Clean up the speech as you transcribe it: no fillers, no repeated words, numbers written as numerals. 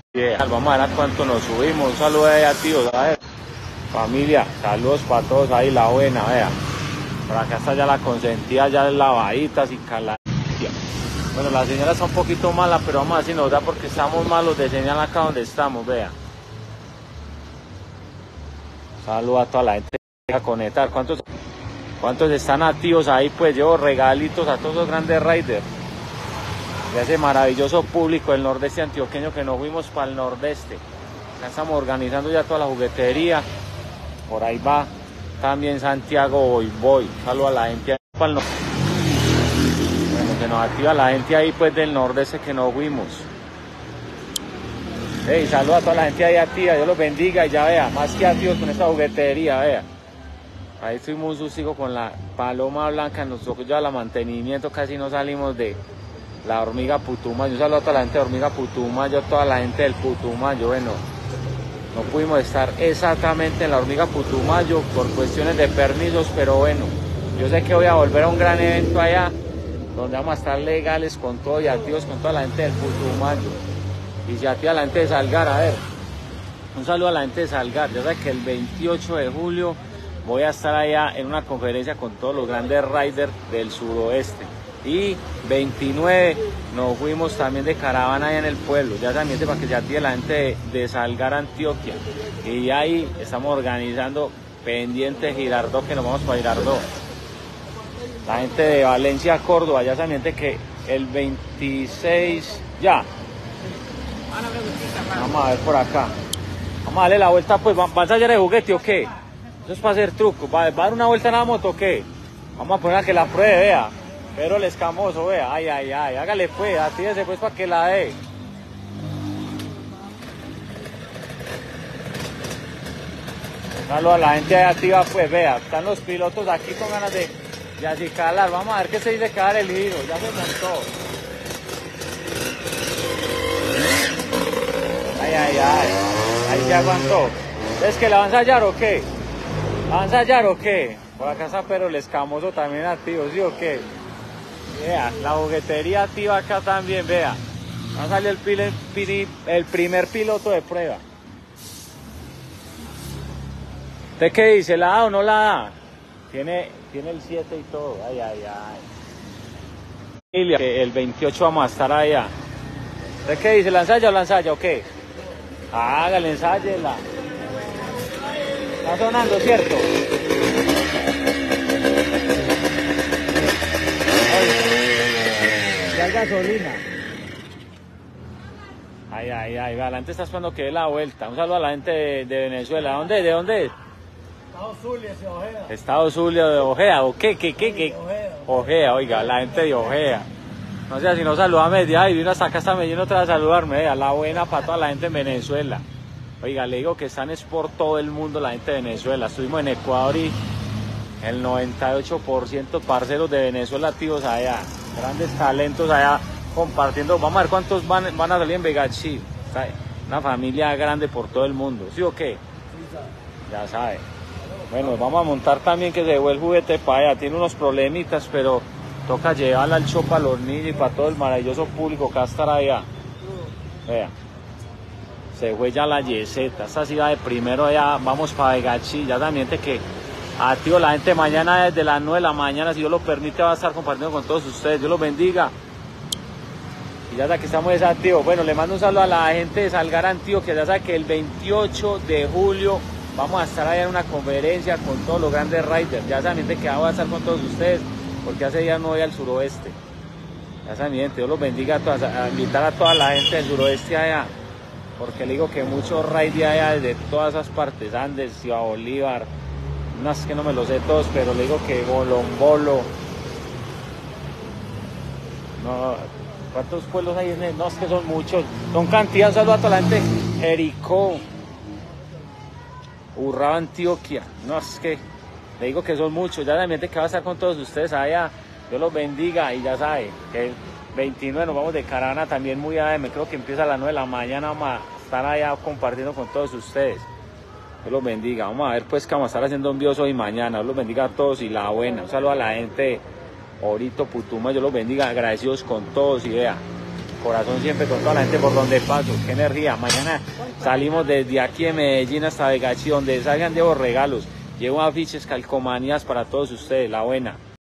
Vamos a ver a cuánto nos subimos. Un saludo ahí a tíos, a ver. Familia, saludos para todos ahí, la buena, vea. Por acá está ya la consentida, ya lavaditas y caladita. Bueno, la señal está un poquito mala, pero vamos a ver si nos da porque estamos malos de señal acá donde estamos, vea. Saludos a toda la gente a conectar. ¿Cuántos están activos ahí? Pues llevo regalitos a todos los grandes riders de ese maravilloso público del nordeste antioqueño que nos fuimos para el nordeste. Acá estamos organizando ya toda la juguetería. Por ahí va también Santiago Voy. Saludo a la gente ahí para el nordeste. Bueno, que nos activa la gente ahí pues del nordeste que nos fuimos. Hey, saludo a toda la gente ahí activa, Dios los bendiga y ya vea, más que activos con esta juguetería, vea. Ahí estuvimos un sustico con la paloma blanca, nos tocó ya la mantenimiento, casi no salimos de la hormiga Putumayo. Un saludo a toda la gente de hormiga Putumayo, a toda la gente del Putumayo. Bueno, no pudimos estar exactamente en la hormiga Putumayo por cuestiones de permisos, pero bueno, yo sé que voy a volver a un gran evento allá, donde vamos a estar legales con todo y activos con toda la gente del Putumayo. Y si activa la gente de Salgar, a ver, un saludo a la gente de Salgar. Ya sabes que el 28 de julio voy a estar allá en una conferencia con todos los grandes riders del suroeste. Y 29 nos fuimos también de caravana allá en el pueblo, ya también para que se active la gente de Salgar, Antioquia. Y ahí estamos organizando pendiente Girardot, que nos vamos para Girardot. La gente de Valencia, Córdoba, ya también que el 26 ya. Vamos a ver por acá. Vamos a darle la vuelta, pues. ¿Vas a ensayar el juguete o qué? Eso es para hacer truco. ¿Va a dar una vuelta en la moto o qué? Vamos a poner a que la pruebe, vea. Pero el escamoso, vea. Ay, ay, ay. Hágale pues, atírese pues para que la dé. Saludos a la gente ahí activa, pues, vea. Están los pilotos aquí con ganas de acicalar. Vamos a ver qué se dice que dar el giro. Ya se montó. Ay, ay, ay. Ahí se aguantó. ¿Es que la va a ensayar o qué? ¿La va a ensayar o qué? Por acá está pero el escamoso también activo, ¿sí o qué? Vea, la juguetería activa acá también, vea. Va a salir el primer piloto de prueba. ¿Usted qué dice? ¿La da o no la da? Tiene el 7 y todo. Ay, ay, ay. El 28 vamos a estar allá. ¿Usted qué dice? ¿La ensaya o la ensaya o qué? Hágale, ensáyela. Está sonando, ¿cierto? Ya hay gasolina. Ay, ay, ay. La gente está esperando que dé la vuelta. Un saludo a la gente de Venezuela. ¿De dónde es? Estado Zulia, de Ojea. Estado Zulia de Ojea. ¿O qué? Ojea, oiga, la gente de Ojea. No sé si no saludame, ay, vino hasta acá, hasta Medellín otra vez a saludarme, a la buena para toda la gente en Venezuela. Oiga, le digo que están es por todo el mundo la gente de Venezuela. Estuvimos en Ecuador y el 98% parceros de Venezuela activos allá. Grandes talentos allá compartiendo. Vamos a ver cuántos van a salir en Vegachí. Una familia grande por todo el mundo. ¿Sí o qué? Ya sabe. Bueno, vamos a montar también que se llevó el juguete para allá. Tiene unos problemitas, pero toca llevarla al show para los niños y para todo el maravilloso público que va a estar allá. Vea. Se fue ya la yeseta. Esta ciudad de primero allá. Vamos para Vegachí. Ya también que activo la gente mañana desde las 9 de la mañana. Si Dios lo permite va a estar compartiendo con todos ustedes. Dios los bendiga. Y ya sabe que estamos desactivos. Bueno, le mando un saludo a la gente de Salgar, Antioquia. Ya sabe que el 28 de julio vamos a estar allá en una conferencia con todos los grandes riders. Ya saben que voy a estar con todos ustedes, porque hace días no voy al suroeste. Ya saben, Dios los bendiga a todas, a invitar a toda la gente del suroeste allá, porque le digo que muchos riders de allá, desde todas esas partes, Andes, Ciudad Bolívar, unas que no me los sé todos, pero le digo que Bolombolo, no, ¿cuántos pueblos hay en él? No, es que son muchos, son cantidad. Un saludo a toda la gente, Jericó, Urrao, Antioquia. No, es que le digo que son muchos. Ya también que va a estar con todos ustedes allá. Dios los bendiga. Y ya sabe que el 29 nos vamos de caravana también muy AM. Creo que empieza a las 9 de la mañana. Vamos a estar allá compartiendo con todos ustedes. Dios los bendiga. Vamos a ver pues que vamos a estar haciendo envíos hoy y mañana. Dios los bendiga a todos y la buena. Un saludo a la gente de Orito, Putumayo. Dios los bendiga. Agradecidos con todos y vea. Corazón siempre con toda la gente por donde paso. Qué energía. Mañana salimos desde aquí de Medellín hasta Vegachi, donde salgan llevo regalos. Llevo afiches, calcomanías para todos ustedes. La buena.